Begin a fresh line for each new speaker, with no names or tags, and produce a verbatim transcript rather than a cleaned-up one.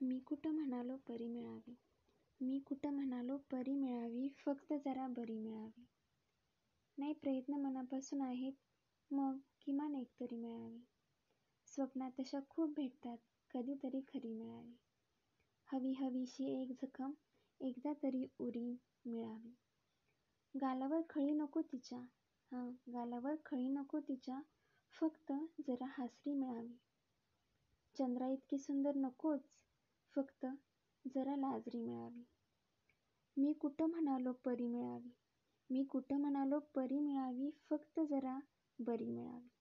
मी कुठं म्हणालो परी मिळावी, मी कुठं म्हणालो परी मिळावी, फक्त जरा बरी मिळावी. नाही प्रयत्न मनापासून आहेत, मग किमान एक तरी मिळावी. स्वप्नात तशा खूप भेटतात, कधीतरी खरी मिळावी. हवी हवीशी एक जखम, एकदा तरी उरी मिळावी. गालावर खळी नको तिच्या, हां गालावर खळी नको तिच्या, फक्त जरा हासरी मिळावी. चंद्रा इतकी सुंदर नकोच, फक्त जरा लाजरी मिळावी. मी कुठं म्हणालो परी मिळावी, मी कुठं म्हणालो परी मिळावी, फक्त जरा बरी मिळावी.